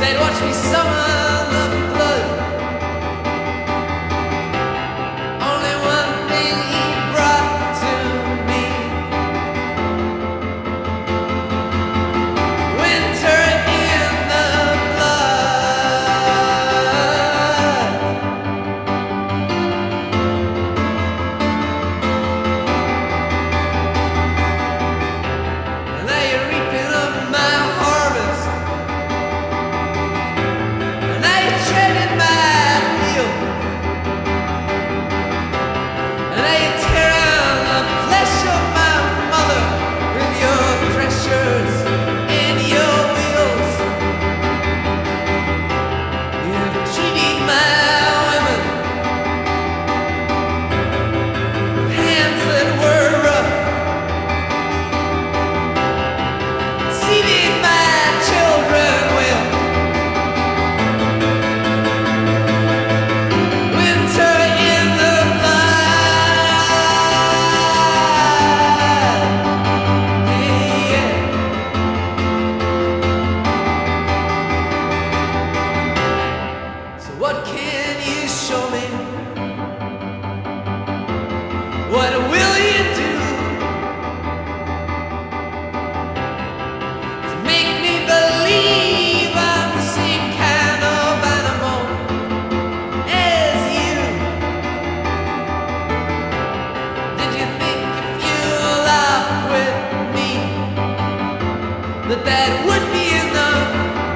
they'd watch me summon the flood. Only one thing he brought to me: winter in the blood. And now you're reaping up my harvest, and now you're treading my field, and now you tear out the flesh of my mother with your threshers and your wheels. You've cheated my women with hands that were rough, seeded my children with winter in the blood. Yeah. So what can you show me? What will you do to make me believe I'm the same kind of animal as you? Did you think if you laughed with me that that would be enough?